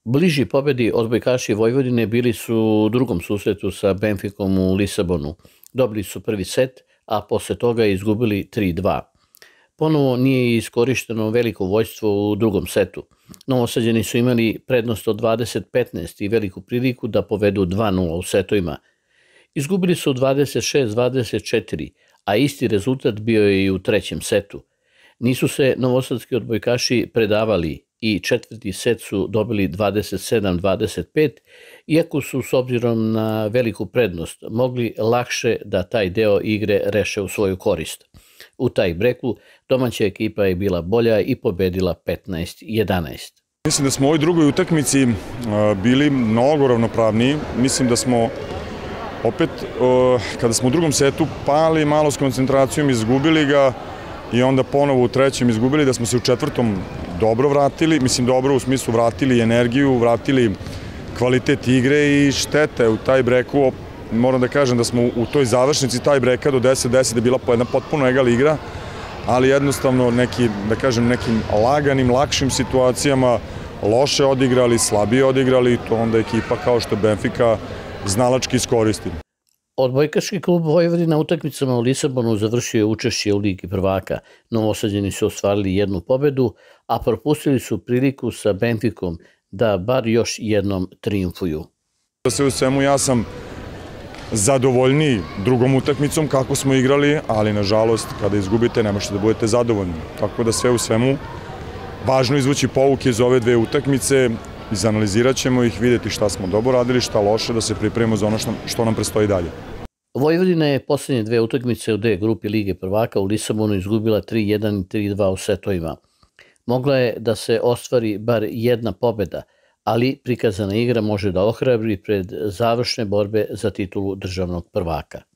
Bliži pobedi odbojkaši Vojvodine bili su u drugom susretu sa Benficom u Lisabonu. Dobili su prvi set, a posle toga izgubili 3:2. Ponovo nije iskorišteno veliko vođstvo u drugom setu. Novosađani su imali prednost od 20-15 i veliku priliku da povedu 2:0 u setovima. Izgubili su 26-24, a isti rezultat bio je i u trećem setu. Nisu se novosadski odbojkaši predavali i četvrti set su dobili 27-25, iako su s obzirom na veliku prednost mogli lakše da taj deo igre reše u svoju korist. U taj breku domaća ekipa je bila bolja i pobedila 15-11. Mislim da smo u ovoj drugoj utakmici bili mnogo ravnopravniji. Mislim da smo opet, kada smo u drugom setu pali malo s koncentracijom, izgubili ga i onda ponovo u trećem izgubili, da smo se u četvrtom dobro vratili, mislim dobro u smislu vratili energiju, vratili kvalitet igre i štete u taj breku. Moram da kažem da smo u toj završnici taj breka do 10-10 je bila jedna potpuno egal igra, ali jednostavno nekim laganim, lakšim situacijama loše odigrali, slabije odigrali i to onda ekipa kao što Benfica znalački iskoristi. Odbojkaški klub Vojvodina na utakmicama u Lisabonu završio je učešće u Ligi prvaka. Novosađani su ostvarili jednu pobedu, a propustili su priliku sa Benficom da bar još jednom trijumfuju. Sve u svemu ja sam zadovoljniji drugom utakmicom kako smo igrali, ali nažalost kada izgubite ne možete da budete zadovoljni. Tako da sve u svemu važno izvući pouke iz ove dve utakmice, izanalizirat ćemo ih, vidjeti šta smo dobro radili, šta loše, da se pripremimo za ono što nam predstoji dalje. Vojvodina je poslednje dve utakmice u D grupi Lige prvaka u Lisabonu izgubila 3:1 i 3:2 u setovima. Mogla je da se ostvari bar jedna pobeda, ali prikazana igra može da ohrabri pred završne borbe za titulu državnog prvaka.